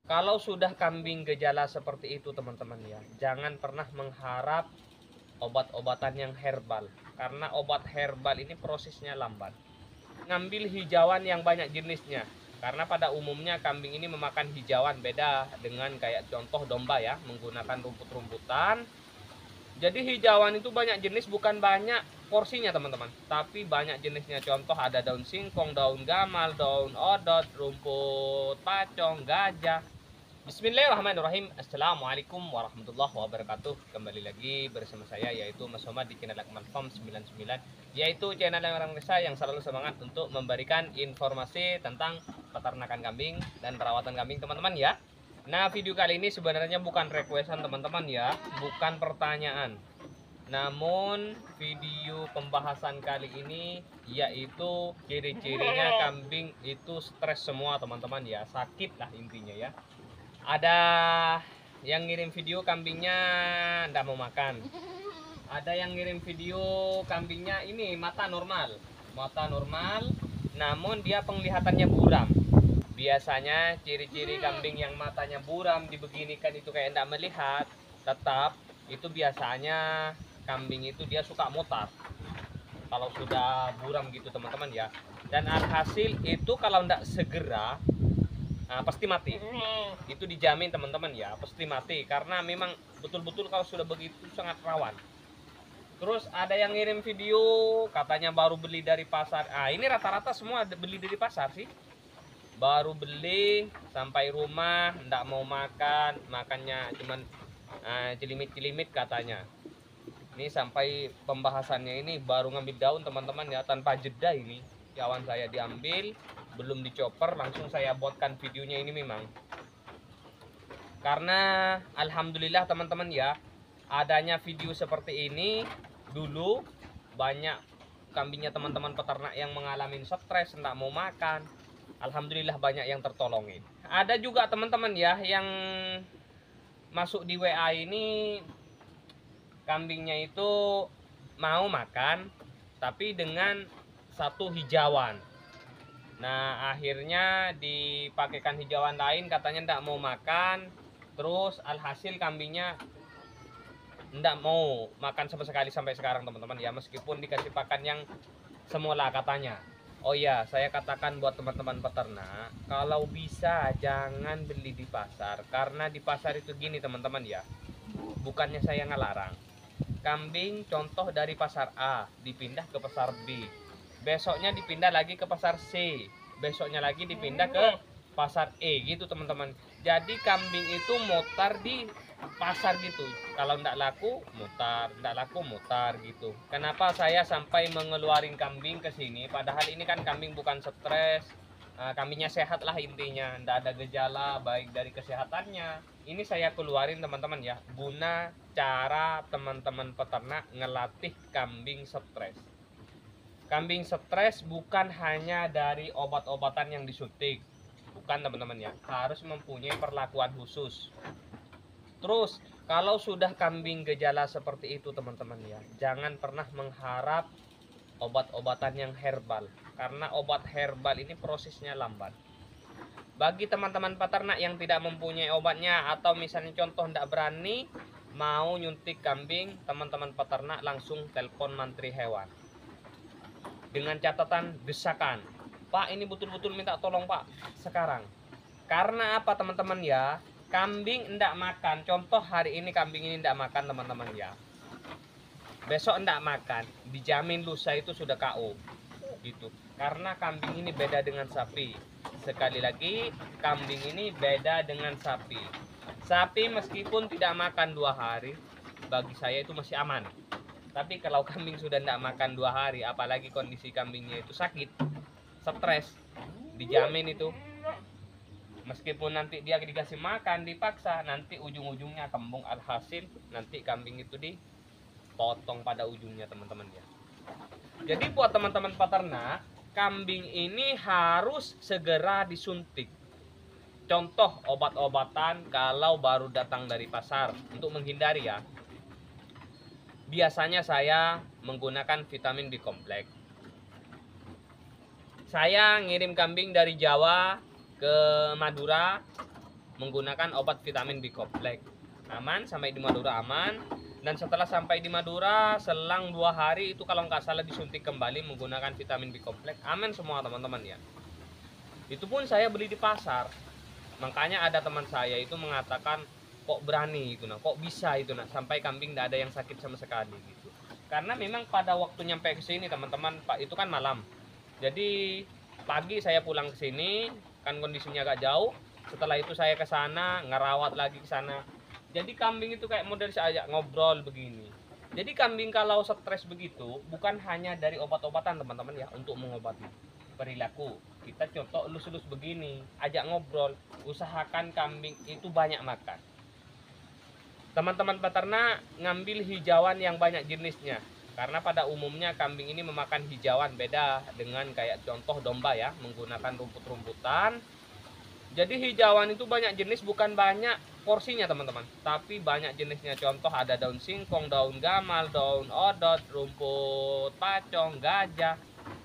Kalau sudah kambing gejala seperti itu teman-teman ya, jangan pernah mengharap obat-obatan yang herbal. Karena obat herbal ini prosesnya lambat. Ngambil hijauan yang banyak jenisnya. Karena pada umumnya kambing ini memakan hijauan, beda dengan kayak contoh domba ya, menggunakan rumput-rumputan. Jadi hijauan itu banyak jenis, bukan banyak porsinya teman-teman, tapi banyak jenisnya. Contoh ada daun singkong, daun gamal, daun odot, rumput pacong, gajah. Bismillahirrahmanirrahim. Assalamualaikum warahmatullahi wabarakatuh. Kembali lagi bersama saya yaitu Mas Somad di channel Akmal Farm 99, yaitu channel yang orang desa yang selalu semangat untuk memberikan informasi tentang peternakan kambing dan perawatan kambing teman-teman ya. Nah, video kali ini sebenarnya bukan requestan teman-teman ya, bukan pertanyaan. Namun video pembahasan kali ini yaitu ciri-cirinya kambing itu stres semua teman-teman ya, sakit lah intinya ya. Ada yang ngirim video kambingnya ndak mau makan. Ada yang ngirim video kambingnya ini mata normal, namun dia penglihatannya buram. Biasanya ciri-ciri kambing yang matanya buram dibeginikan itu kayak ndak melihat, tetap itu biasanya kambing itu dia suka mutar. Kalau sudah buram gitu teman-teman ya. Dan alhasil itu kalau ndak segera pasti mati. Itu dijamin teman-teman ya, pasti mati karena memang betul-betul kalau sudah begitu sangat rawan. Terus ada yang ngirim video katanya baru beli dari pasar. Ini rata-rata semua beli dari pasar sih. Baru beli sampai rumah ndak mau makan, makannya cuman cilimit-cilimit katanya. Ini sampai pembahasannya ini baru ngambil daun teman-teman ya, tanpa jeda ini. Kawan saya diambil, belum dicoper, langsung saya buatkan videonya ini memang. Karena alhamdulillah teman-teman ya, adanya video seperti ini dulu banyak kambingnya teman-teman peternak yang mengalami stres, enggak mau makan. Alhamdulillah banyak yang tertolongin. Ada juga teman-teman ya yang masuk di WA ini kambingnya itu mau makan tapi dengan satu hijauan. Nah akhirnya dipakaikan hijauan lain, katanya ndak mau makan. Terus alhasil kambingnya ndak mau makan sama sekali sampai sekarang teman-teman ya, meskipun dikasih pakan yang semula katanya. Oh iya, saya katakan buat teman-teman peternak, kalau bisa jangan beli di pasar. Karena di pasar itu gini teman-teman ya, bukannya saya ngelarang. Kambing contoh dari pasar A dipindah ke pasar B, besoknya dipindah lagi ke pasar C, besoknya lagi dipindah ke pasar E gitu teman-teman. Jadi kambing itu mutar di pasar gitu, kalau ndak laku mutar gitu. Kenapa saya sampai mengeluarin kambing ke sini, padahal ini kan kambing bukan stres, kambingnya sehat lah intinya, ndak ada gejala baik dari kesehatannya. Ini saya keluarin teman-teman ya, guna cara teman-teman peternak ngelatih kambing stres. Kambing stres bukan hanya dari obat-obatan yang disuntik, bukan teman-teman ya, harus mempunyai perlakuan khusus. Terus kalau sudah kambing gejala seperti itu teman-teman ya, jangan pernah mengharap obat-obatan yang herbal. Karena obat herbal ini prosesnya lambat. Bagi teman-teman peternak yang tidak mempunyai obatnya, atau misalnya contoh tidak berani mau nyuntik kambing, teman-teman peternak langsung telepon mantri hewan. Dengan catatan desakan, Pak ini betul-betul minta tolong Pak sekarang. Karena apa teman-teman ya, kambing enggak makan, contoh hari ini kambing ini enggak makan teman-teman ya, besok enggak makan, dijamin lusa itu sudah KO gitu. Karena kambing ini beda dengan sapi. Sekali lagi, kambing ini beda dengan sapi. Sapi meskipun tidak makan 2 hari, bagi saya itu masih aman. Tapi kalau kambing sudah enggak makan 2 hari, apalagi kondisi kambingnya itu sakit, stres, dijamin itu meskipun nanti dia dikasih makan dipaksa, nanti ujung-ujungnya kembung, alhasil nanti kambing itu dipotong pada ujungnya teman-teman ya. Jadi buat teman-teman peternak, kambing ini harus segera disuntik. Contoh obat-obatan kalau baru datang dari pasar, untuk menghindari ya, biasanya saya menggunakan vitamin B kompleks. Saya ngirim kambing dari Jawa ke Madura, menggunakan obat vitamin B kompleks. Aman, sampai di Madura aman. Dan setelah sampai di Madura, selang 2 hari itu kalau nggak salah disuntik kembali menggunakan vitamin B kompleks. Aman semua teman-teman ya. Itu pun saya beli di pasar. Makanya ada teman saya itu mengatakan, kok berani itu nah, kok bisa itu nah, sampai kambing tidak ada yang sakit sama sekali gitu. Karena memang pada waktu nyampe ke sini teman-teman, Pak, itu kan malam. Jadi pagi saya pulang ke sini, kan kondisinya agak jauh. Setelah itu saya ke sana, ngerawat lagi ke sana. Jadi kambing itu kayak model saya ajak ngobrol begini. Jadi kambing kalau stres begitu, bukan hanya dari obat-obatan teman-teman ya untuk mengobati perilaku. Kita contoh elus-elus begini, ajak ngobrol, usahakan kambing itu banyak makan. Teman-teman peternak ngambil hijauan yang banyak jenisnya. Karena pada umumnya kambing ini memakan hijauan, beda dengan kayak contoh domba ya, menggunakan rumput-rumputan. Jadi hijauan itu banyak jenis, bukan banyak porsinya teman-teman, tapi banyak jenisnya. Contoh ada daun singkong, daun gamal, daun odot, rumput pacong, gajah,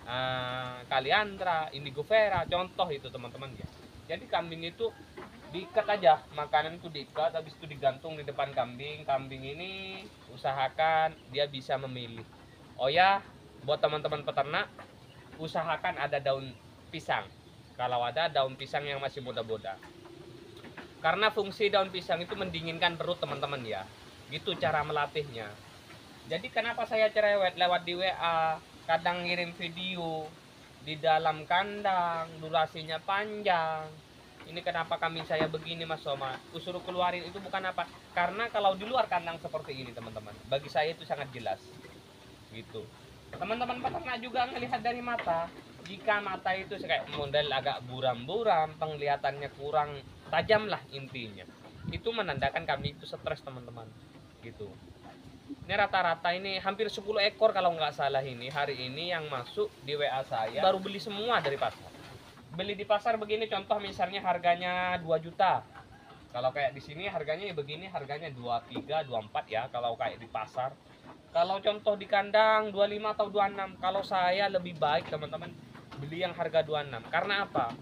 kaliandra, indigo vera, contoh itu teman-teman ya. Jadi kambing itu diikat aja, makanan itu diikat, habis itu digantung di depan kambing. Kambing ini usahakan dia bisa memilih. Oh ya, buat teman-teman peternak, usahakan ada daun pisang. Kalau ada daun pisang yang masih muda-muda. Karena fungsi daun pisang itu mendinginkan perut teman-teman ya. Gitu cara melatihnya. Jadi kenapa saya cerewet lewat di WA, kadang ngirim video di dalam kandang, durasinya panjang. Ini kenapa kambing saya begini Mas Soma? Suruh keluarin itu bukan apa? Karena kalau di luar kandang seperti ini teman-teman, bagi saya itu sangat jelas. Gitu. Teman-teman peternak juga melihat dari mata. Jika mata itu kayak model agak buram-buram, penglihatannya kurang tajam lah intinya. Itu menandakan kambing itu stres teman-teman. Gitu. Ini rata-rata ini hampir 10 ekor kalau nggak salah ini hari ini yang masuk di WA saya. Baru beli semua dari pasar. Beli di pasar begini contoh misalnya harganya 2 juta. Kalau kayak di sini harganya ya begini, harganya 23, 24 ya kalau kayak di pasar. Kalau contoh di kandang 25 atau 26. Kalau saya lebih baik teman-teman beli yang harga 26. Karena apa?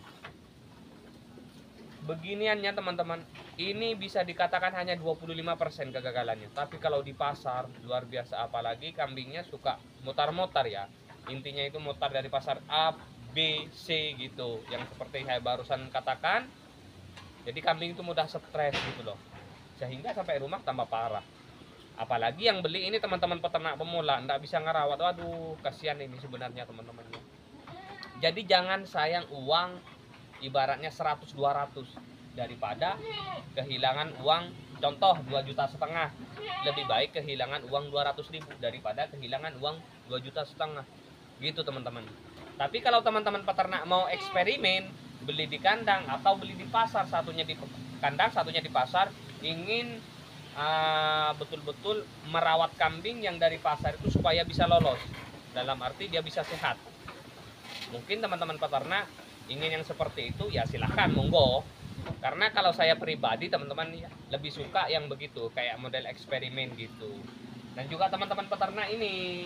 Beginiannya teman-teman, ini bisa dikatakan hanya 25% kegagalannya. Tapi kalau di pasar luar biasa, apalagi kambingnya suka mutar-mutar ya. Intinya itu mutar dari pasar A, B, C gitu. Yang seperti saya barusan katakan. Jadi kambing itu mudah stres gitu loh. Sehingga sampai rumah tambah parah. Apalagi yang beli ini teman-teman peternak pemula, enggak bisa ngerawat. Waduh, kasihan ini sebenarnya teman-teman. Jadi jangan sayang uang ibaratnya 100-200 daripada kehilangan uang contoh 2,5 juta. Lebih baik kehilangan uang 200.000 daripada kehilangan uang 2,5 juta gitu teman-teman. Tapi kalau teman-teman peternak mau eksperimen beli di kandang atau beli di pasar, satunya di kandang satunya di pasar, ingin betul-betul merawat kambing yang dari pasar itu supaya bisa lolos, dalam arti dia bisa sehat. Mungkin teman-teman peternak ingin yang seperti itu, ya silahkan monggo. Karena kalau saya pribadi teman-teman ya, lebih suka yang begitu, kayak model eksperimen gitu. Dan juga teman-teman peternak ini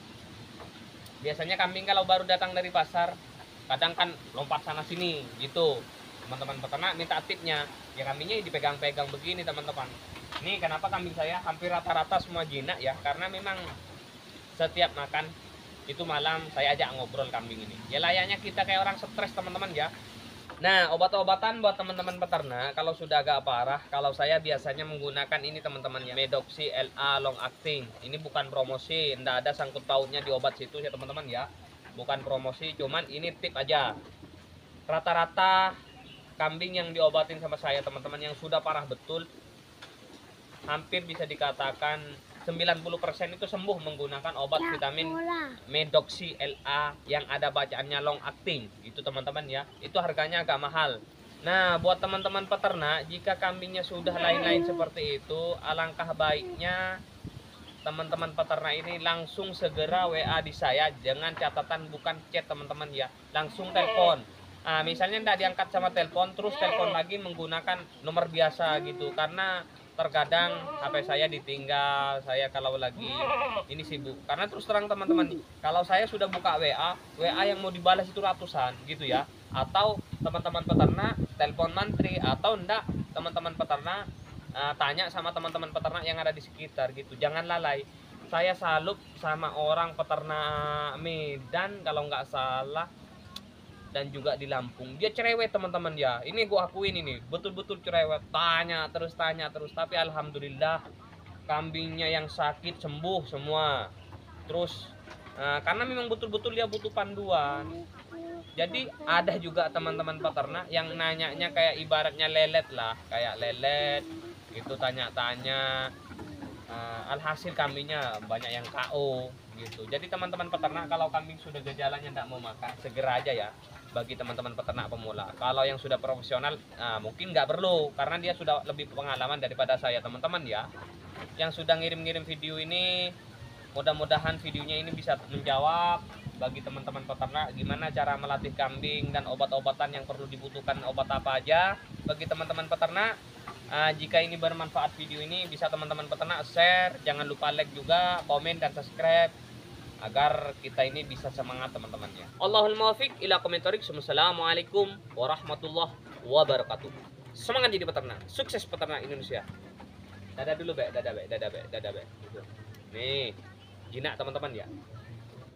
biasanya kambing kalau baru datang dari pasar kadang kan lompat sana sini gitu. Teman-teman peternak minta tipnya, ya kambingnya dipegang-pegang begini teman-teman. Ini kenapa kambing saya hampir rata-rata semua jinak ya, karena memang setiap makan itu malam saya ajak ngobrol kambing ini. Ya layaknya kita kayak orang stres teman-teman ya. Nah, obat-obatan buat teman-teman peternak kalau sudah agak parah, kalau saya biasanya menggunakan ini teman-teman ya, Medoxy LA long acting. Ini bukan promosi, enggak ada sangkut pautnya di obat situ ya teman-teman ya. Bukan promosi, cuman ini tip aja. Rata-rata kambing yang diobatin sama saya teman-teman yang sudah parah betul, hampir bisa dikatakan 90% itu sembuh menggunakan obat vitamin Medoxy LA yang ada bacaannya long acting itu teman-teman ya. Itu harganya agak mahal. Nah, buat teman-teman peternak, jika kambingnya sudah lain-lain seperti itu, alangkah baiknya teman-teman peternak ini langsung segera WA di saya, dengan catatan bukan chat teman-teman ya, langsung telepon. Nah, misalnya tidak diangkat sama telepon, terus telepon lagi menggunakan nomor biasa gitu, karena terkadang HP saya ditinggal, saya kalau lagi ini sibuk. Karena terus terang teman-teman, kalau saya sudah buka WA yang mau dibalas itu ratusan gitu ya, atau teman-teman peternak telepon mantri, atau enggak teman-teman peternak tanya sama teman-teman peternak yang ada di sekitar gitu. Jangan lalai. Saya salut sama orang peternak Medan kalau nggak salah, dan juga di Lampung. Dia cerewet teman-teman ya. Ini gua akuin, ini betul-betul cerewet. Tanya terus, tapi alhamdulillah kambingnya yang sakit sembuh semua. Terus karena memang betul-betul dia butuh panduan. Jadi ada juga teman-teman peternak yang nanyanya kayak ibaratnya lelet lah, kayak lelet gitu, tanya-tanya. Alhasil kambingnya banyak yang KO gitu. Jadi teman-teman peternak, kalau kambing sudah gejalanya tidak mau makan, segera aja ya. Bagi teman-teman peternak pemula, kalau yang sudah profesional mungkin nggak perlu, karena dia sudah lebih pengalaman daripada saya teman-teman ya. Yang sudah ngirim-ngirim video ini, mudah-mudahan videonya ini bisa menjawab bagi teman-teman peternak gimana cara melatih kambing dan obat-obatan yang perlu dibutuhkan, obat apa aja bagi teman-teman peternak. Jika ini bermanfaat video ini, bisa teman-teman peternak share, jangan lupa like juga, komen dan subscribe agar kita ini bisa semangat teman-teman ya. Allahul muwaffiq ila komentarik. Assalamualaikum warahmatullahi wabarakatuh. Semangat jadi peternak, sukses peternak Indonesia. Dadah dulu, Be. Dadah, Be. Dadah, Be. Dadah, Be. Nih, jinak teman-teman ya.